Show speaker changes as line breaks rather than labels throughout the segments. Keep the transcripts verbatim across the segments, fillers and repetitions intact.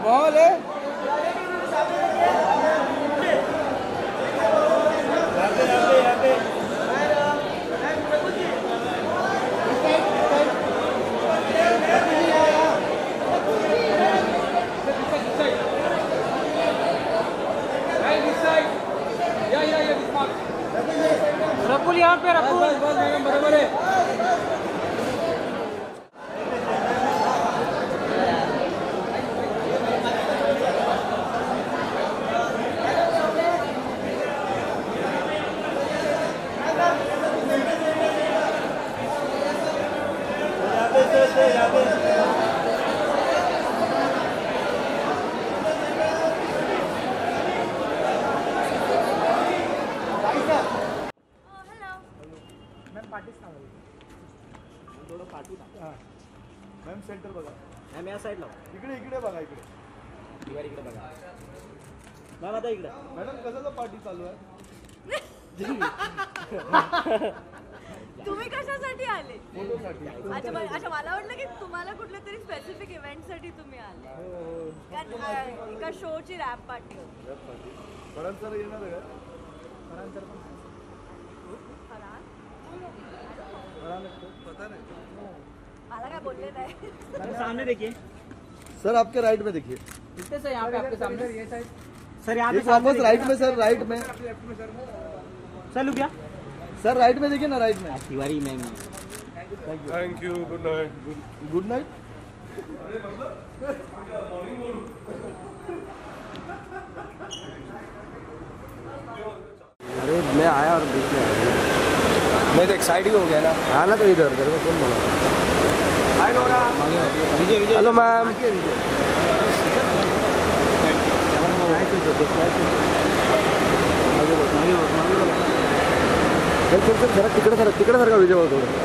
Ball है
रकुल यहाँ पे रकुल
बराबर है।
थोडं पाठवू ना
मॅम सेंटर बघा
मॅम या साईडला
इकडे इकडे बघा इकडे
दिवार इकडे बघा मॅम आता इकडे
मॅडम कशाचा पार्टी चालू आहे
तुम्ही कशासाठी आले
फोटोसाठी
अच्छा अच्छा मला वाटलं की तुम्हाला कुठल्या तरी स्पेसिफिक इव्हेंटसाठी तुम्ही आले कारण एका शोची रॅप पार्टी होती
फरान सर येणार आहे का
फरान सर पण
पता नहीं
मला काय बोलले नाही
सामने देखिए
सर आपके राइट में देखिए
कितने से यहाँ पे आपके सामने ये साइड
सर यहाँ पे
वापस राइट में सर राइट में
सर लुक क्या
सर राइट में देखिए ना राइट में
Tiwari ma'am
thank you good night good night
अरे मैं आया और बीच में आया
मैं तो एक्साइटेड हो गया ना
हाँ ना तो इधर घर में कौन बोला
हाय नोरा
हेलो मैम जरा तिकडे सर तिकडे सर का विजय बोल थोडं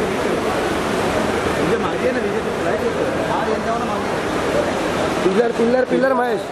विजय मागे ना Vijay
pillar pillar pillar Mahesh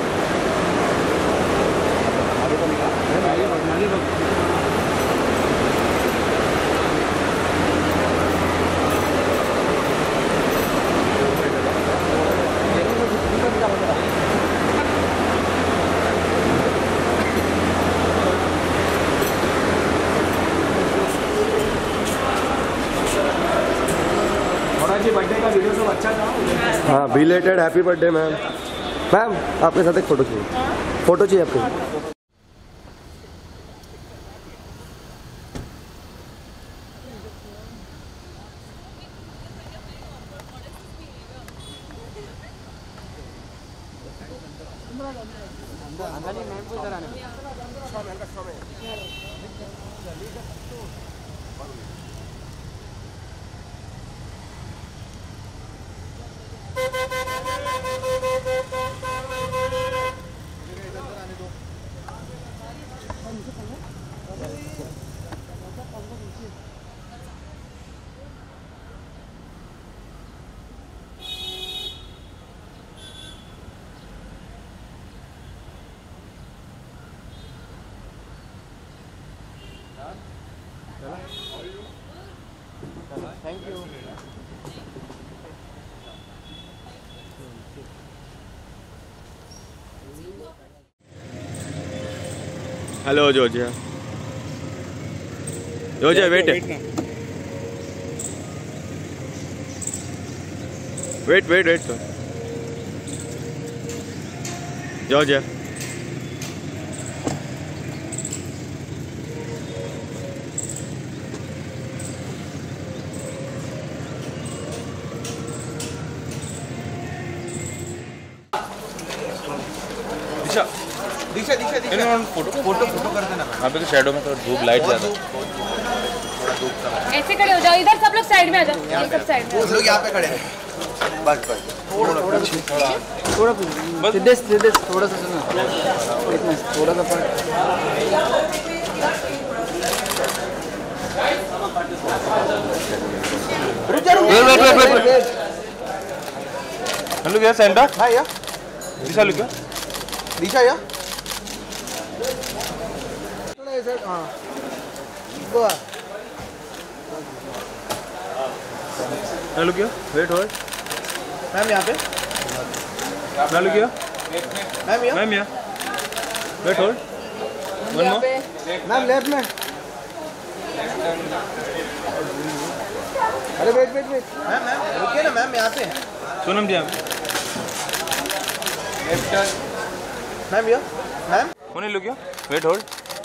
birthday का वीडियो सब अच्छा था
हाँ belated happy birthday ma'am ma'am आपके साथ एक फोटो चाहिए फोटो चाहिए आपको
थैंक यू
हेलो जोजिया जोजिया wait wait wait wait sir जोजिया Disha Disha Disha Disha photo photo photo कर देना यहाँ पे तो शैडो में तो धूप लाइट ज्यादा
ऐसे खड़े हो जाओ इधर सब लोग साइड में आ जाओ ये सब साइड में
लोग यहाँ पे खड़े हैं बस बस थोड़ा थोड़ा
थोड़ा सीधे सीधे थोड़ा सा सुनो इतना थोड़ा सा पर
wait wait wait wait hello क्या सेंटर
हाँ या
दिशा लुक
दिशा या हाँ गोवा
हेलो क्या वेट हो
मैम यहाँ पे
मैं लुक हियर
मैम यहाँ
मैम या wait hold one more
ma'am left में अरे wait wait wait ma'am ma'am रुकिए ना मैम यहाँ पे
सोनम जी आप
मैम यहाँ ma'am
Moni look here wait hold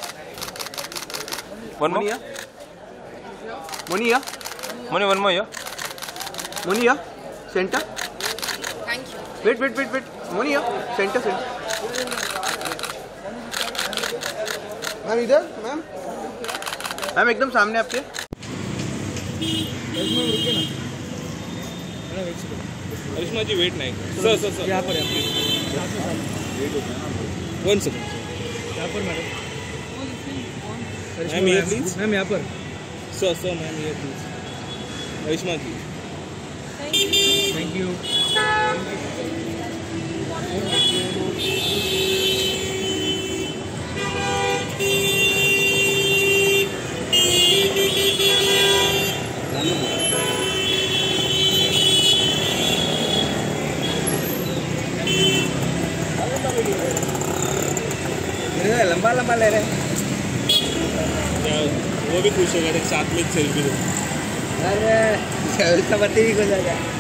one more
Moniya Moniya
Moni one more या
Moniya centre wait wait wait wait Moniya centre centre ma'am इधर मैम मैम एकदम सामने आपके
करिश्मा जी वेट नहीं सर सर सर यहाँ पर वन सेकंड यहाँ पर मैडम मैम ये प्लीज मैम यहाँ पर सर सर मैम ये please Karishma ji thank you
लंबा लंबा ले रहे हैं
वो भी खुश हो गए साथ में सेल्फी
अरे सेल्फी ही हो जाएगा